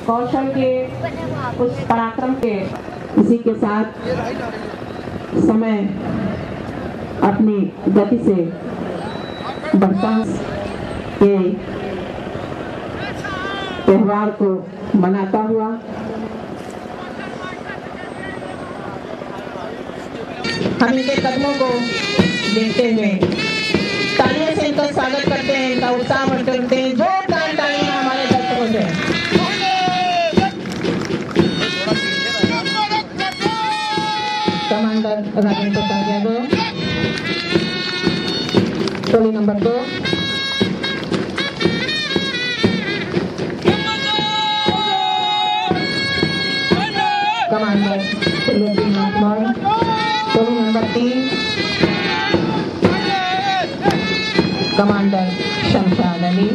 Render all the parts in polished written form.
कौशल के, उस पराक्रम के, इसी के साथ समय अपनी गति से बढ़ता के त्योहार को मनाता हुआ हम इनके कदमों को देखते हुए तालियों से इनका स्वागत करते हैं, इनका उत्साह बढ़ते हैं। जोरदार तालियां हमारे दर्शकों से। कमांडर राजेंद्र प्रसाद यादव, टोली नंबर 2, कमांडर त्रिलोकीनाथ मौर्य, टोली नंबर 3, कमांडर शमशाद अली,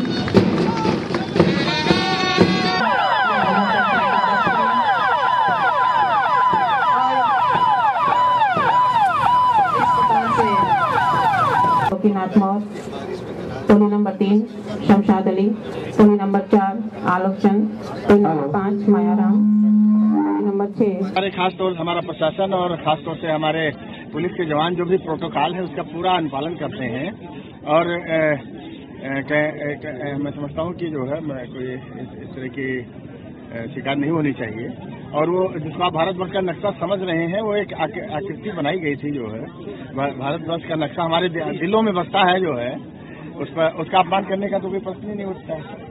त्रिलोकीनाथ मौर्य, टोली नंबर 3 शमशाद अली, टोली नंबर 4 आलोक चंद, टोली नंबर 5 मायाराम, टोली नंबर 6। हमारे खास तौर से हमारा प्रशासन और खास तौर से हमारे पुलिस के जवान जो भी प्रोटोकॉल है उसका पूरा अनुपालन करते हैं और मैं समझता हूँ कि जो है कोई इस तरह की शिकायत नहीं होनी चाहिए। और वो जिसको आप भारतवर्ष का नक्शा समझ रहे हैं वो एक आकृति बनाई गई थी जो है भारतवर्ष का नक्शा हमारे दिलों में बसता है जो है उसका अपमान करने का तो कोई प्रश्न ही नहीं उठता है।